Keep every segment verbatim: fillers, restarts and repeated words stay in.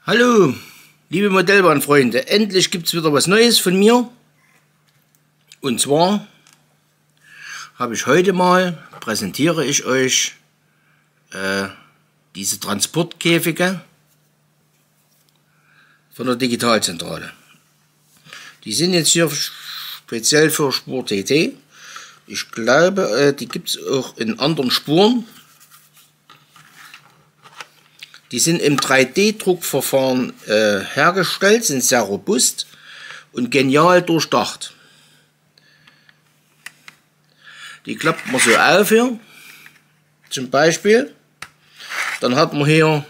Hallo, liebe Modellbahnfreunde, endlich gibt es wieder was Neues von mir. Und zwar habe ich heute mal, präsentiere ich euch äh, diese Transportkäfige von der Digitalzentrale. Die sind jetzt hier speziell für Spur T T. Ich glaube, äh, die gibt es auch in anderen Spuren. Die sind im drei D Druckverfahren äh, hergestellt, sind sehr robust und genial durchdacht. Die klappt man so auf hier, zum Beispiel. Dann hat man hier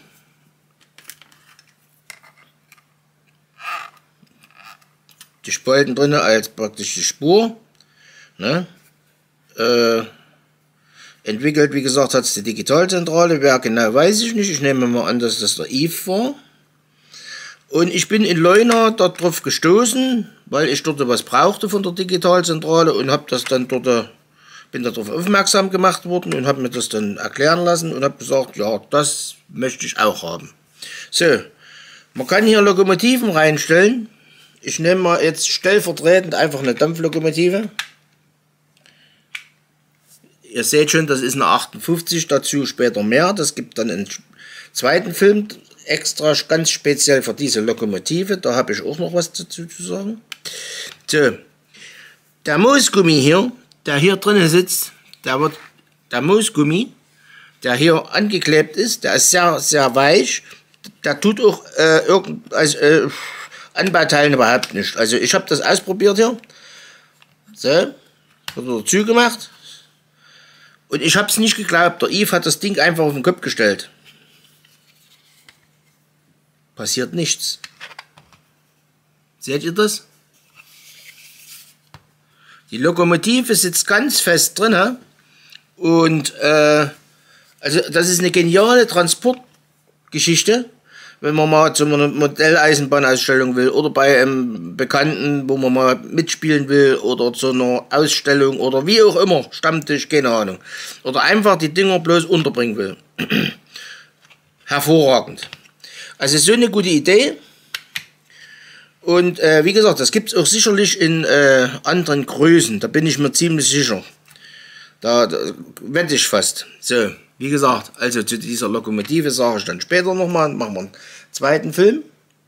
die Spalten drin als praktische Spur. Ne? Äh, Entwickelt, wie gesagt, hat es die Digitalzentrale. Wer genau, weiß ich nicht. Ich nehme mal an, dass das der Yves war. Und ich bin in Leuna darauf gestoßen, weil ich dort was brauchte von der Digitalzentrale und habe das dann dort, bin darauf aufmerksam gemacht worden und habe mir das dann erklären lassen und habe gesagt, ja, das möchte ich auch haben. So, man kann hier Lokomotiven reinstellen. Ich nehme mal jetzt stellvertretend einfach eine Dampflokomotive. Ihr seht schon, das ist eine achtundfünfzig, dazu später mehr. Das gibt dann einen zweiten Film, extra ganz speziell für diese Lokomotive. Da habe ich auch noch was dazu zu sagen. So, der Moosgummi hier, der hier drinnen sitzt, der wird, der Moosgummi, der hier angeklebt ist, der ist sehr, sehr weich. Der tut auch äh, irgend, also, äh, Anbauteilen überhaupt nicht. Also ich habe das ausprobiert hier. So, wird dazu gemacht. Und ich habe es nicht geglaubt, der Yves hat das Ding einfach auf den Kopf gestellt. Passiert nichts. Seht ihr das? Die Lokomotive sitzt ganz fest drin. Und äh, also das ist eine geniale Transportgeschichte, wenn man mal zu einer Modelleisenbahnausstellung will oder bei einem Bekannten, wo man mal mitspielen will oder zu einer Ausstellung oder wie auch immer, Stammtisch, keine Ahnung. Oder einfach die Dinger bloß unterbringen will. Hervorragend. Also so eine gute Idee. Und äh, wie gesagt, das gibt es auch sicherlich in äh, anderen Größen, da bin ich mir ziemlich sicher. Da, da wette ich fast. So. Wie gesagt, also zu dieser Lokomotive sage ich dann später nochmal, machen wir einen zweiten Film.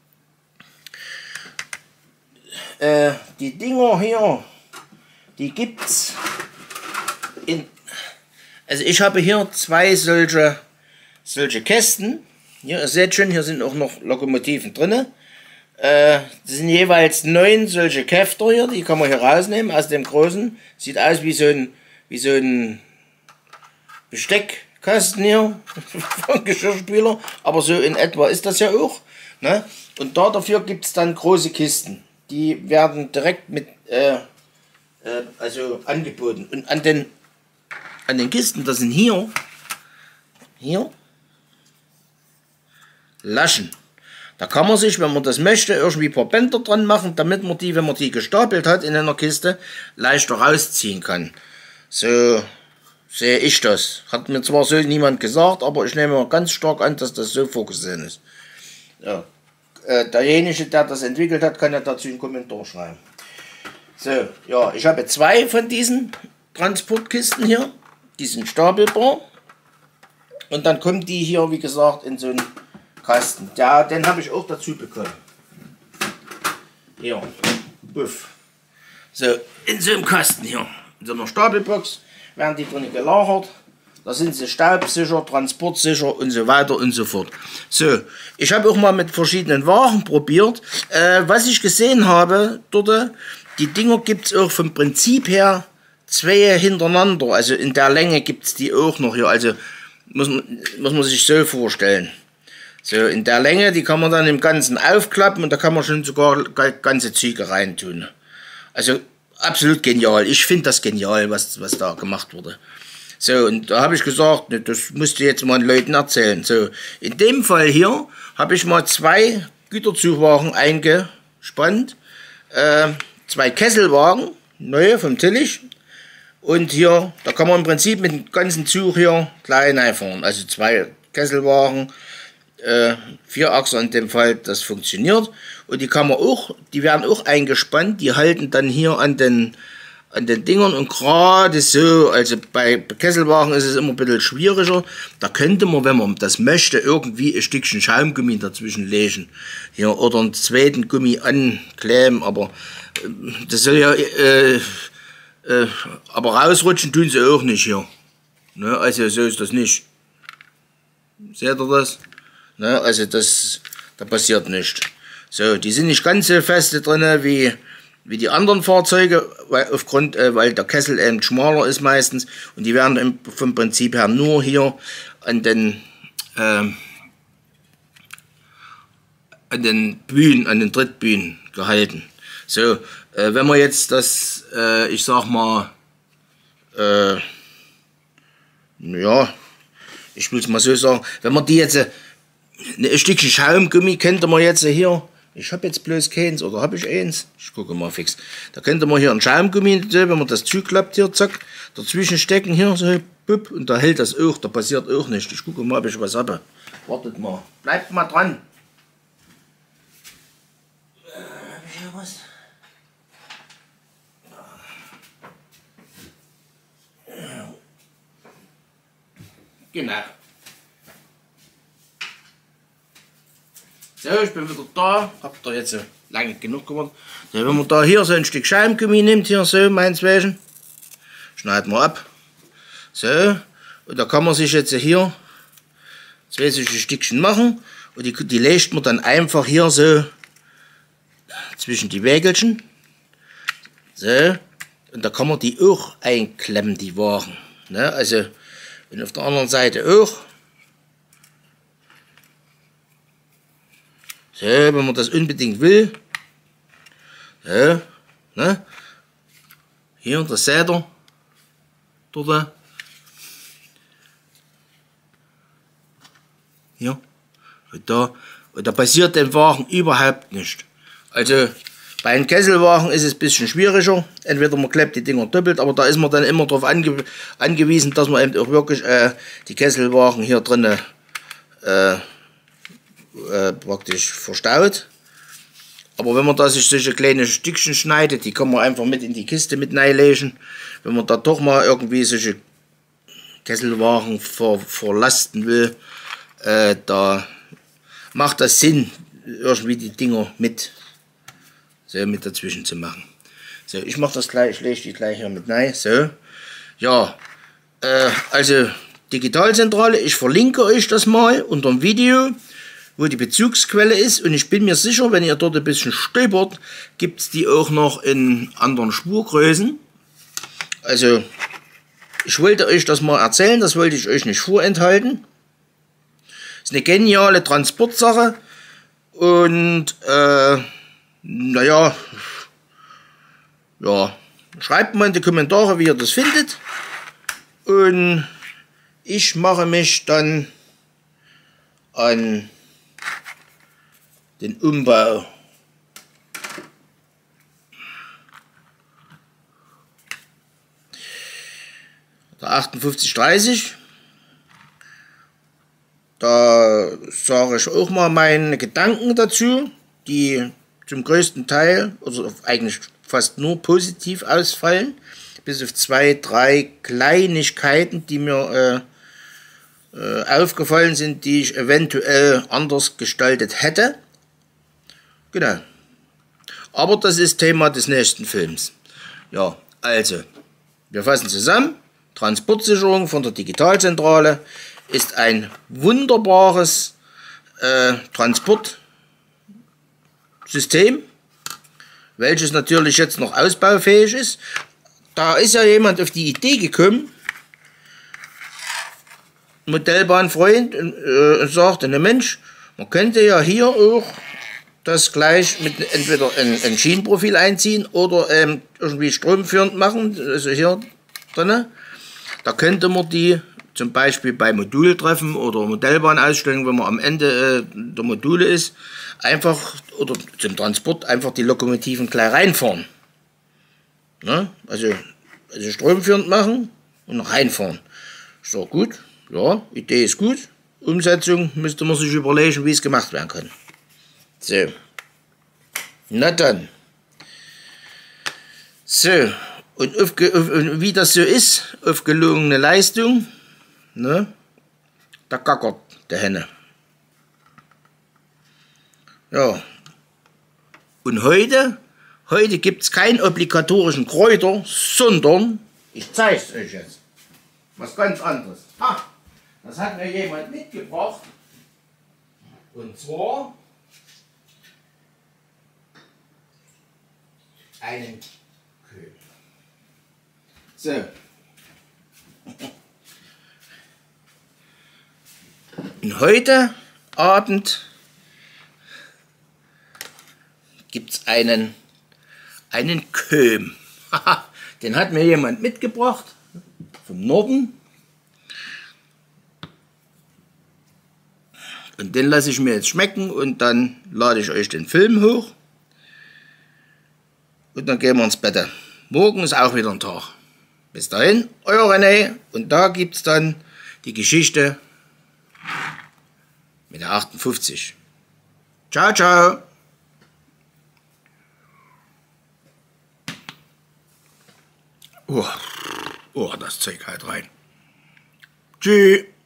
Äh, die Dinger hier, die gibt's in, also ich habe hier zwei solche, solche Kästen. Hier, ihr seht schon, hier sind auch noch Lokomotiven drin. Äh, das sind jeweils neun solche Käfter hier, die kann man hier rausnehmen aus dem großen. Sieht aus wie so ein, wie so ein Besteck. Kasten hier von Geschirrspüler, aber so in etwa ist das ja auch. Ne? Und da dafür gibt es dann große Kisten. Die werden direkt mit äh, äh, also angeboten. Und an den, an den Kisten, das sind hier, hier Laschen. Da kann man sich, wenn man das möchte, irgendwie ein paar Bänder dran machen, damit man die, wenn man die gestapelt hat in einer Kiste, leichter rausziehen kann. So sehe ich das. Hat mir zwar so niemand gesagt, aber ich nehme mal ganz stark an, dass das so vorgesehen ist. Ja. Äh, derjenige, der das entwickelt hat, kann ja dazu einen Kommentar schreiben. So, ja, ich habe zwei von diesen Transportkisten hier. Die sind stapelbar. Und dann kommen die hier, wie gesagt, in so einen Kasten. Ja, den habe ich auch dazu bekommen. Hier, buff. So, in so einem Kasten hier. In so einer Stapelbox werden die drin gelagert, da sind sie staubsicher, transportsicher und so weiter und so fort. So, ich habe auch mal mit verschiedenen Waren probiert. Äh, was ich gesehen habe, dort, die Dinger gibt es auch vom Prinzip her zwei hintereinander. Also in der Länge gibt es die auch noch hier. Also muss man, muss man sich so vorstellen. So, in der Länge, die kann man dann im Ganzen aufklappen und da kann man schon sogar ganze Züge reintun. Also absolut genial. Ich finde das genial, was, was da gemacht wurde. So, und da habe ich gesagt, das musst du jetzt mal den Leuten erzählen. So, in dem Fall hier habe ich mal zwei Güterzugwagen eingespannt. Äh, zwei Kesselwagen, neue vom Tillich. Und hier, da kann man im Prinzip mit dem ganzen Zug hier klein einfahren. Also zwei Kesselwagen äh, Vierachser in dem Fall, das funktioniert. Und die kann man auch, die werden auch eingespannt, die halten dann hier an den, an den Dingern und gerade so, also bei Kesselwagen ist es immer ein bisschen schwieriger, da könnte man, wenn man das möchte, irgendwie ein Stückchen Schaumgummi dazwischen legen, hier, oder einen zweiten Gummi ankleben, aber äh, das soll ja, äh, äh, aber rausrutschen tun sie auch nicht hier, ne? Also so ist das nicht. Seht ihr das? Ne? Also das, da passiert nichts. So, die sind nicht ganz so feste drin wie, wie die anderen Fahrzeuge, weil, aufgrund, äh, weil der Kessel eben schmaler ist meistens und die werden im, vom Prinzip her nur hier an den, äh, an den Bühnen, an den Trittbühnen gehalten. So, äh, wenn man jetzt das, äh, ich sag mal, äh, ja, ich will es mal so sagen, wenn man die jetzt, äh, ein Stückchen Schaumgummi könnte man jetzt hier, ich habe jetzt bloß keins, oder habe ich eins? Ich gucke mal fix. Da könnte man hier ein Schaumgummi, wenn man das zuklappt hier, zack, dazwischen stecken hier, so, bup, und da hält das auch, da passiert auch nichts. Ich gucke mal, ob ich was habe. Wartet mal, bleibt mal dran. Äh, habe ich hier was? Genau. So, ich bin wieder da, hab da jetzt lange genug geworden. So, wenn man da hier so ein Stück Schaumgummi nimmt, hier so meinetwegen, schneiden wir ab. So, und da kann man sich jetzt hier zwei solche Stückchen machen und die, die legt man dann einfach hier so zwischen die Wägelchen. So, und da kann man die auch einklemmen, die Waren. Ne? Also, und auf der anderen Seite auch. So, wenn man das unbedingt will. So, ne? Hier, das seht ihr. Dort. Hier. Und da. Und da passiert dem Wagen überhaupt nichts. Also, bei einem Kesselwagen ist es ein bisschen schwieriger. Entweder man klebt die Dinger doppelt, aber da ist man dann immer darauf ange angewiesen, dass man eben auch wirklich äh, die Kesselwagen hier drinnen äh, äh, praktisch verstaut. Aber wenn man da sich solche kleine Stückchen schneidet, die kann man einfach mit in die Kiste mit reinlegen. Wenn man da doch mal irgendwie solche Kesselwagen ver verlasten will, äh, da macht das Sinn, irgendwie die Dinger mit so mit dazwischen zu machen. So, ich mache das gleich, ich lege die gleich hier mit rein. So, ja, äh, also Digitalzentrale, ich verlinke euch das mal unter dem Video, wo die Bezugsquelle ist, und ich bin mir sicher, wenn ihr dort ein bisschen stöbert, gibt es die auch noch in anderen Spurgrößen. Also, ich wollte euch das mal erzählen, das wollte ich euch nicht vorenthalten. Ist eine geniale Transportsache und äh, naja, ja, schreibt mal in die Kommentare, wie ihr das findet. Und ich mache mich dann an den Umbau. Der achtundfünfzig dreißig. Da sage ich auch mal meine Gedanken dazu, die zum größten Teil, also eigentlich fast nur positiv ausfallen, bis auf zwei, drei Kleinigkeiten, die mir äh, äh, aufgefallen sind, die ich eventuell anders gestaltet hätte. Genau. Aber das ist Thema des nächsten Films. Ja, also, wir fassen zusammen. Transportsicherung von der Digitalzentrale ist ein wunderbares äh, Transport System, welches natürlich jetzt noch ausbaufähig ist. Da ist ja jemand auf die Idee gekommen, Modellbahnfreund, und äh, sagte, ne Mensch, man könnte ja hier auch das gleich mit entweder ein, ein Schienenprofil einziehen oder ähm, irgendwie stromführend machen, also hier drin. Da könnte man die zum Beispiel bei Modultreffen oder Modellbahnausstellungen, wenn man am Ende äh, der Module ist, einfach, oder zum Transport, einfach die Lokomotiven gleich reinfahren. Ne? Also, also stromführend machen und noch reinfahren. Ist doch gut, ja, Idee ist gut, Umsetzung müsste man sich überlegen, wie es gemacht werden kann. So. Na dann. So. Und, auf, auf, und wie das so ist, auf gelungene Leistung, ne, da gackert der Henne. Ja. Und heute, heute gibt es keinen obligatorischen Kräuter, sondern, ich zeige es euch jetzt, was ganz anderes. Ah, das hat mir jemand mitgebracht. Und zwar einen Köhl. So. Und heute Abend gibt es einen, einen Köhm. Den hat mir jemand mitgebracht vom Norden. Und den lasse ich mir jetzt schmecken und dann lade ich euch den Film hoch. Und dann gehen wir ins Bett. Morgen ist auch wieder ein Tag. Bis dahin, euer René. Und da gibt es dann die Geschichte mit der achtundfünfzig. Ciao, ciao. Oh, oh, das Zeug halt rein. Tschüss.